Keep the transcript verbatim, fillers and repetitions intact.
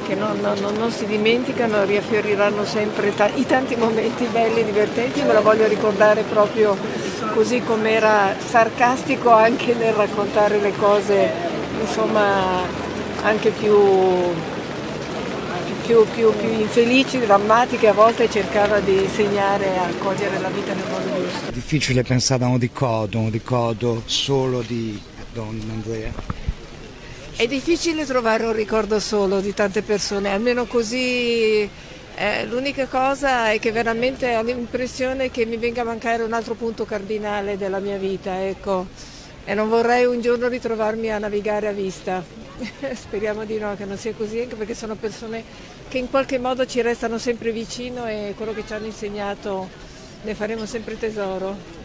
che non, non- non si dimenticano, riaffioriranno sempre ta- i tanti momenti belli e divertenti. Me lo voglio ricordare proprio così com'era sarcastico anche nel raccontare le cose, insomma, anche più, più, più, più infelici, drammatiche, a volte cercava di insegnare a cogliere la vita nel modo giusto. È difficile pensare a un ricordo, un ricordo solo di Don Andrea. È difficile trovare un ricordo solo di tante persone, almeno così. Eh, l'unica cosa è che veramente ho l'impressione che mi venga a mancare un altro punto cardinale della mia vita, ecco, e non vorrei un giorno ritrovarmi a navigare a vista. Speriamo di no, che non sia così, anche perché sono persone che in qualche modo ci restano sempre vicino e quello che ci hanno insegnato ne faremo sempre tesoro.